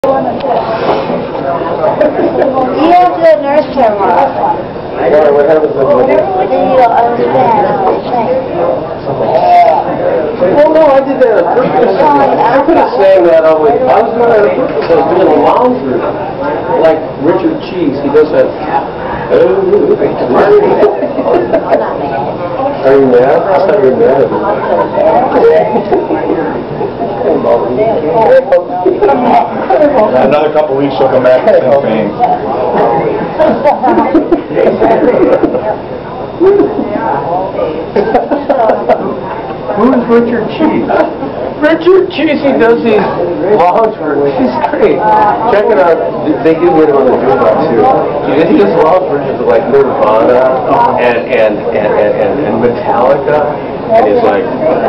You have to nurse her more. What happens when you... Then you'll understand. Oh no, I did that on purpose. I could have sang that always. I was doing that on purpose. I was doing a lounger. Like Richard Cheese, he does that. Are you mad? I thought you were mad at me. Another couple weeks she'll come back and sing fame. Who's Richard Cheese? Richard Cheese, he does these vlogs for, he's great. Check it out, they do get him on the jukebox too. He does vlog versions of like Nirvana and Metallica, and he's like,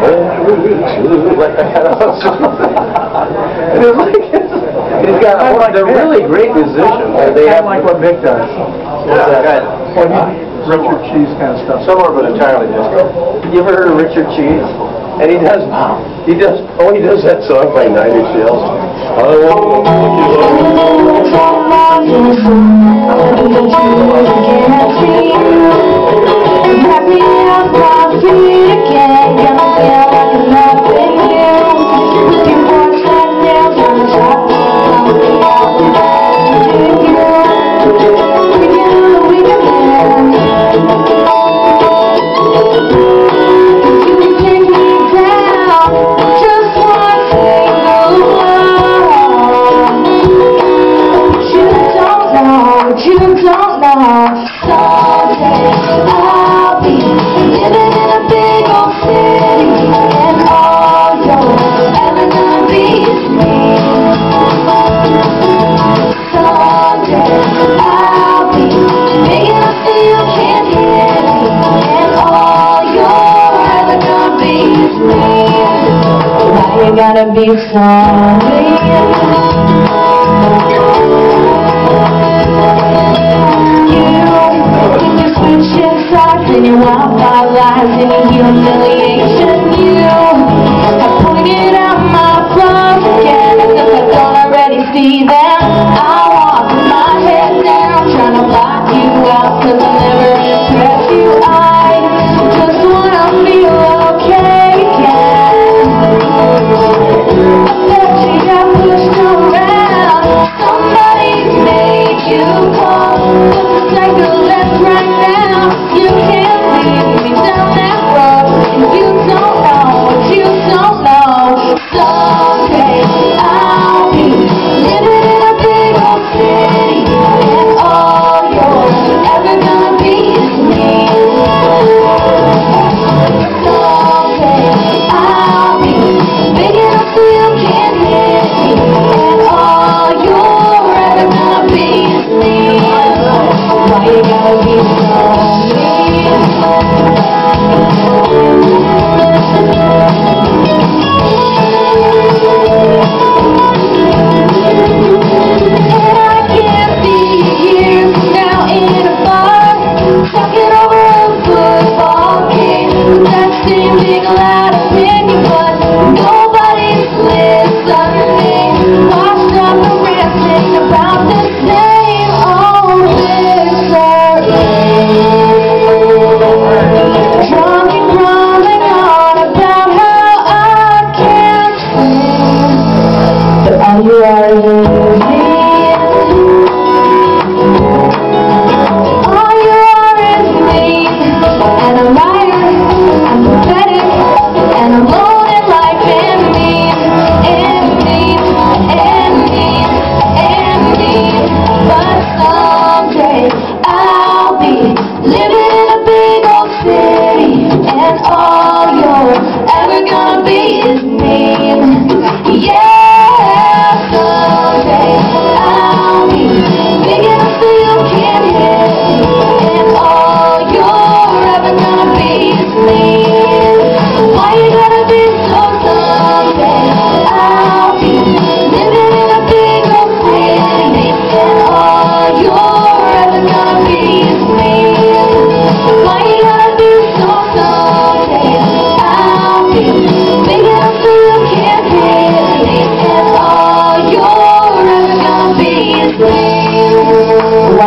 and it's like, he's got, they're really great musicians. They have like what Mick does. Richard Cheese kind of stuff. Somewhere but entirely different. You ever heard of Richard Cheese? And he does that song by Nine Inch Nails. Gotta be sorry. You switch your sides and you walk our lives in your humiliation. You have pointed out my flaws again as if I don't already see them. I walk with my head down trying to block you out cause I'll never impress you. I just wanna feel okay again.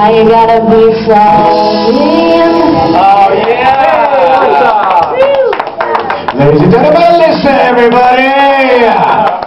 Now you gotta be sorry. Oh, yeah! Ladies and gentlemen, listen, everybody!